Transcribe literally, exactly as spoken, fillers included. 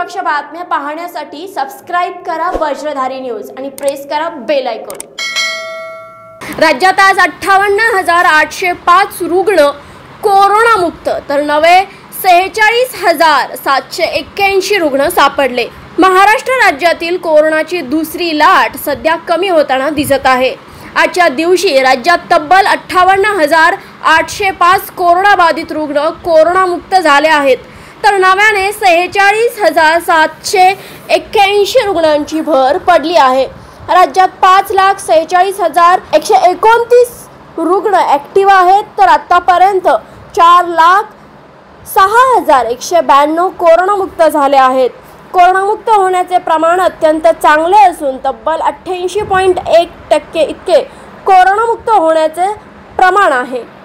निष्पक्ष बातम्या पाहण्यासाठी सबस्क्राइब करा वज्रधारी न्यूज आणि प्रेस करा बेल आयकॉन। राज्यात आज अठ्ठावन्न हजार आठशे पाच रुग्ण कोरोनामुक्त तर नवे सेहेचाळीस हजार सातशे एक्क्याऐंशी रुग्ण सापडले। महाराष्ट्र राज्यातील कोरोनाची दुसरी लाट सध्या कमी होताना दिसत आहे। आजच्या दिवशी राज्यात तब्बल अठ्ठावन्न हजार आठशे पाच कोरोना बाधित रुग्ण कोरोनामुक्त झाले आहेत, तर नव्याने सेहेचाळीस हजार सातशे एक्क्याऐंशी रुग्णांची भर पडली आहे। राज्यात पाच लाख सेहेचाळीस हजार एकशे एकोणतीस रुग्ण ॲक्टिव्ह आहेत, तर आतापर्यंत चार लाख सहा हजार एकशे ब्याण्णव कोरोनामुक्त झाले आहेत। कोरोनामुक्त होण्याचे प्रमाण अत्यंत चांगले असून तब्बल अठ्ठ्याऐंशी पॉईंट एक टक्के इतके कोरोनामुक्त होण्याचे प्रमाण आहे।